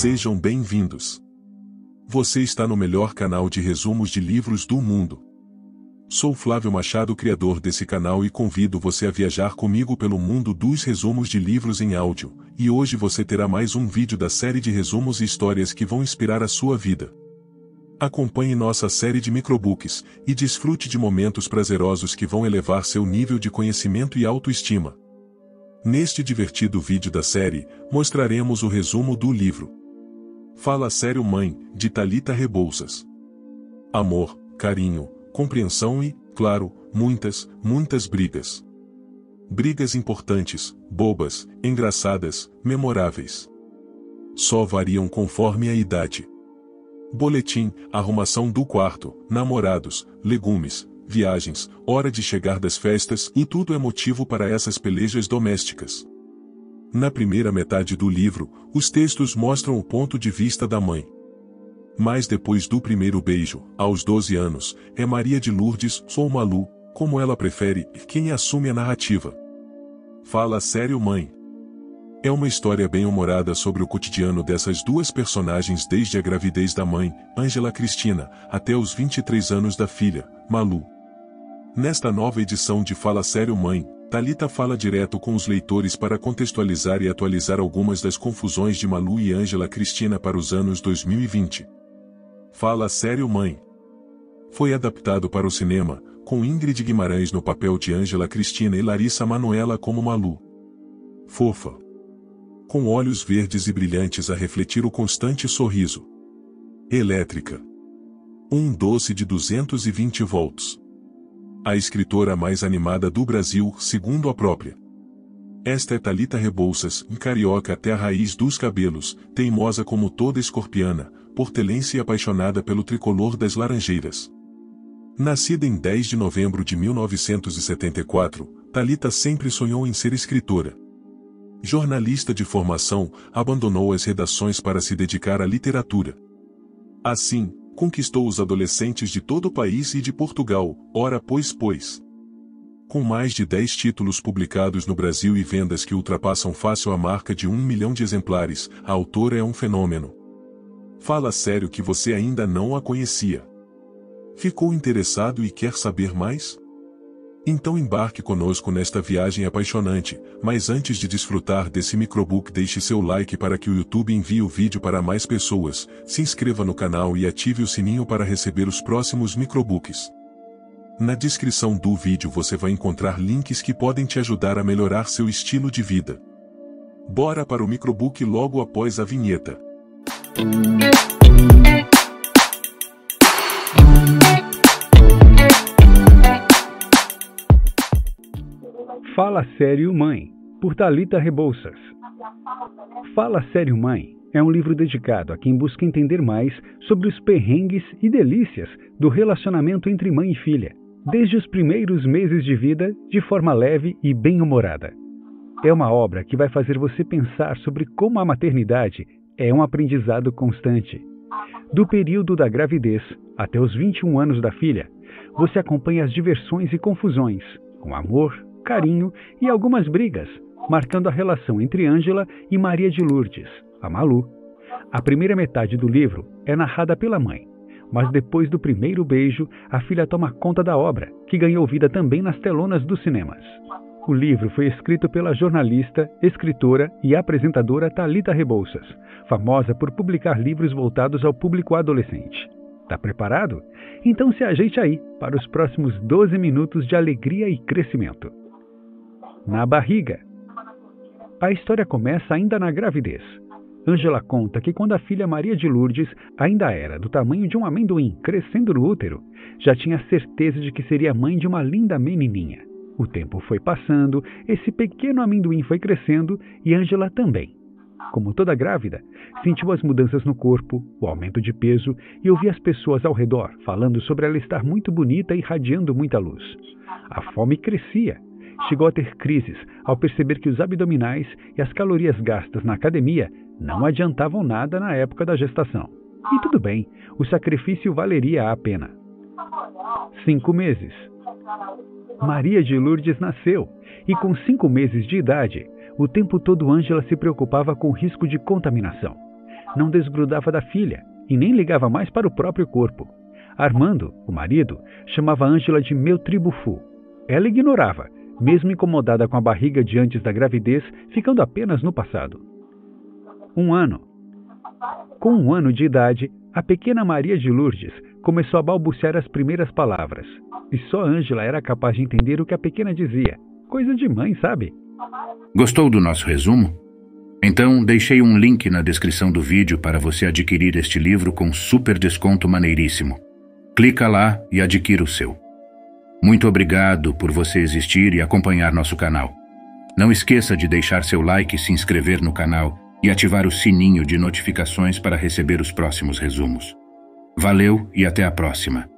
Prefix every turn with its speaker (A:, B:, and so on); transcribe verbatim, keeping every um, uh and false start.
A: Sejam bem-vindos. Você está no melhor canal de resumos de livros do mundo. Sou Flávio Machado, criador desse canal, e convido você a viajar comigo pelo mundo dos resumos de livros em áudio, e hoje você terá mais um vídeo da série de resumos e histórias que vão inspirar a sua vida. Acompanhe nossa série de microbooks, e desfrute de momentos prazerosos que vão elevar seu nível de conhecimento e autoestima. Neste divertido vídeo da série, mostraremos o resumo do livro Fala Sério Mãe, de Thalita Rebouças. Amor, carinho, compreensão e, claro, muitas, muitas brigas. Brigas importantes, bobas, engraçadas, memoráveis. Só variam conforme a idade. Boletim, arrumação do quarto, namorados, legumes, viagens, hora de chegar das festas, e tudo é motivo para essas pelejas domésticas. Na primeira metade do livro, os textos mostram o ponto de vista da mãe. Mas depois do primeiro beijo, aos doze anos, é Maria de Lourdes, ou Malu, como ela prefere, quem assume a narrativa. Fala Sério Mãe. É uma história bem-humorada sobre o cotidiano dessas duas personagens desde a gravidez da mãe, Ângela Cristina, até os vinte e três anos da filha, Malu. Nesta nova edição de Fala Sério Mãe, Thalita fala direto com os leitores para contextualizar e atualizar algumas das confusões de Malu e Ângela Cristina para os anos dois mil e vinte. Fala Sério Mãe. Foi adaptado para o cinema, com Ingrid Guimarães no papel de Ângela Cristina e Larissa Manoela como Malu. Fofa. Com olhos verdes e brilhantes a refletir o constante sorriso. Elétrica. Um doce de duzentos e vinte volts. A escritora mais animada do Brasil, segundo a própria. Esta é Thalita Rebouças, carioca até a raiz dos cabelos, teimosa como toda escorpiana, portelense e apaixonada pelo tricolor das Laranjeiras. Nascida em dez de novembro de mil novecentos e setenta e quatro, Thalita sempre sonhou em ser escritora. Jornalista de formação, abandonou as redações para se dedicar à literatura. Assim, conquistou os adolescentes de todo o país e de Portugal, ora pois pois. Com mais de dez títulos publicados no Brasil e vendas que ultrapassam fácil a marca de um milhão de exemplares, a autora é um fenômeno. Fala sério que você ainda não a conhecia. Ficou interessado e quer saber mais? Então embarque conosco nesta viagem apaixonante, mas antes de desfrutar desse microbook, deixe seu like para que o YouTube envie o vídeo para mais pessoas, se inscreva no canal e ative o sininho para receber os próximos microbooks. Na descrição do vídeo você vai encontrar links que podem te ajudar a melhorar seu estilo de vida. Bora para o microbook logo após a vinheta.
B: Fala Sério Mãe, por Thalita Rebouças. Fala Sério Mãe é um livro dedicado a quem busca entender mais sobre os perrengues e delícias do relacionamento entre mãe e filha, desde os primeiros meses de vida, de forma leve e bem-humorada. É uma obra que vai fazer você pensar sobre como a maternidade é um aprendizado constante. Do período da gravidez até os vinte e um anos da filha, você acompanha as diversões e confusões, com amor, carinho e algumas brigas, marcando a relação entre Ângela e Maria de Lourdes, a Malu. A primeira metade do livro é narrada pela mãe, mas depois do primeiro beijo, a filha toma conta da obra, que ganhou vida também nas telonas dos cinemas. O livro foi escrito pela jornalista, escritora e apresentadora Thalita Rebouças, famosa por publicar livros voltados ao público adolescente. Tá preparado? Então se ajeite aí para os próximos doze minutos de alegria e crescimento. Na barriga. A história começa ainda na gravidez. Ângela conta que quando a filha Maria de Lourdes ainda era do tamanho de um amendoim crescendo no útero, já tinha certeza de que seria mãe de uma linda menininha. O tempo foi passando, esse pequeno amendoim foi crescendo e Ângela também. Como toda grávida, sentiu as mudanças no corpo, o aumento de peso e ouvia as pessoas ao redor falando sobre ela estar muito bonita e irradiando muita luz. A fome crescia. Chegou a ter crises ao perceber que os abdominais e as calorias gastas na academia não adiantavam nada na época da gestação. E tudo bem, o sacrifício valeria a pena. Cinco meses. Maria de Lourdes nasceu, e com cinco meses de idade, o tempo todo Ângela se preocupava com o risco de contaminação. não desgrudava da filha e nem ligava mais para o próprio corpo. Armando, o marido, chamava Ângela de meu tribufu. Ela ignorava, mesmo incomodada com a barriga de antes da gravidez, ficando apenas no passado. Um ano. Com um ano de idade, a pequena Maria de Lourdes começou a balbuciar as primeiras palavras. E só Ângela era capaz de entender o que a pequena dizia. Coisa de mãe, sabe?
C: Gostou do nosso resumo? Então, deixei um link na descrição do vídeo para você adquirir este livro com super desconto maneiríssimo. Clica lá e adquira o seu. Muito obrigado por você existir e acompanhar nosso canal. Não esqueça de deixar seu like, se inscrever no canal e ativar o sininho de notificações para receber os próximos resumos. Valeu e até a próxima!